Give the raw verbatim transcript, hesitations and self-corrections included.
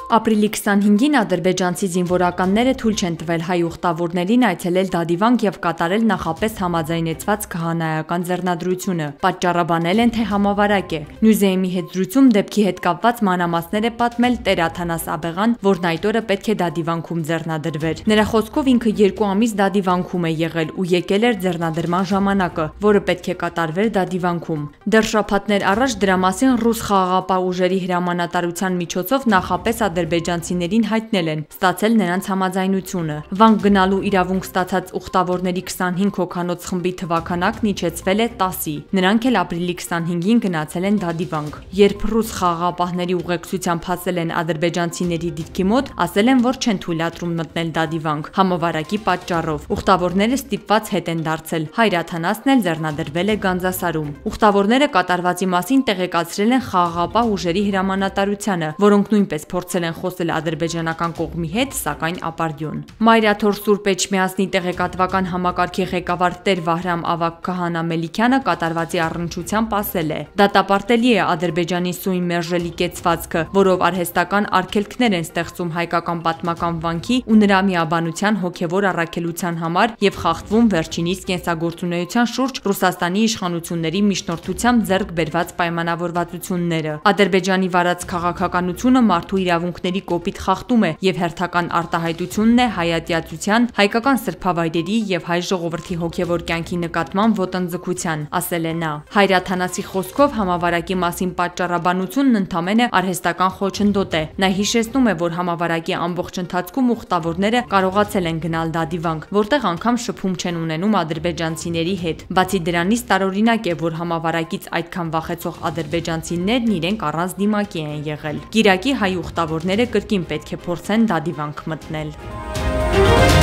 Ապրիլի քսանհինգին ադրբեջանցի զինվորականները թույլ չեն տվել հայ ուխտավորներին այցելել Դադիվանք եւ կատարել նախապես համաձայնեցված քահանայական ձեռնադրությունը։ Պատճառաբանել են, թե համավարակ է։ Նյուզեյմի հետ զրույցում դեպքի հետ կապված մանրամասներ է պատմել Տեր Աթանաս Աբեղան, որն այդ օրը պետք է Դադիվանքում ձեռնադրվեր։ Նրա խոսքով ինքը երկու ամիս Դադիվանքում է եղել ու եկել էր ձեռնադրման ժամանակը, որը պետք է կատարվեր Դադիվանքում։ Դեռ շաբաթներ առաջ դրա մասին ռուս խաղաղապահ ուժերի հրամանատարության միջոցով նախապես ադրբեջանցիներին հայտնել են, ստացել նրանց համաձայնությունը։ Վանք գնալու իրավունք ստացած ուխտավորների քսանհինգ հոգանոց խմբի թվաքանակն իջեցվել է տասի։ Նրանք էլ ապրիլի քսանհինգին գնացել են Դադիվանք։ Երբ ռուս խաղաղապահների ուղեկցությամբ հասել են ադրբեջանցիների դիրքի մոտ, ասել են, որ չեն թույլատրում մտնել Դադիվանք համավարակի պատճառով։ Ուխտավորները ստիպված հետ են դարձել։ Հայր Աթանասն էլ ձեռնադրվել է Գանձասարում։ Ուխտավորները կատարվածի մասին տեղեկացրել են խաղաղապահ ուժերի հրամանատարությանը, որոնք նույնպես փորձել են խոսել ադրբեջանական կողմի հետ, սակայն ապարդյուն։ Մայրաթոր Սուրբ Էջմիածնի տեղեկատվական համակարգի ղեկավար Տեր Վահրամ Ավագ Քահանա Մելիքյանը կատարվածի առնչությամբ ասել է. «Դատապարտելի է Ադրբեջանի սույն մերժելի կեցվածքը, որով արհեստական արգելքներ են ստեղծում հայկական պատմական վանքի ու նրա միաբանության հոգևոր առաքելության համար եւ խախտվում վերջինիս կենսագործունեության շուրջ Ռուսաստանի իշխանությունների միջնորդությամբ ձեռք բերված պայմանավորվածությունները։ Ադրբեջանի վարած քաղաքականությունը մարդու իրավունքների կոպիտ խախտում է եւ հերթական արտահայտությունն է հայատյացության, հայկական սրբավայրերի եւ հայ ժողովրդի հոգեվոր կյանքի նկատմամբ ոտնձգության», ասել է նա։ Հայր Աթանասի խոսքով համավարակի մասին պատճառաբանությունն ընդամենը արհեստական խոչընդոտ է։ Նա հիշեցնում է, որ համավարակի ամբողջ ընթացքում ուխտավորները կարողացել են գնալ Դադիվանք, որտեղ անգամ շփում չեն ունենում ադրբեջանցիների հետ։ Բացի դրանից տարօրինակ է, որ համավարակից այդքան վախեցող ադրբեջանցիներն իրենք առանց դիմակի են եղել։ Կիրակի հայ ուխտավորները կրկին պետք է փորձեն Դադիվանք մտնել։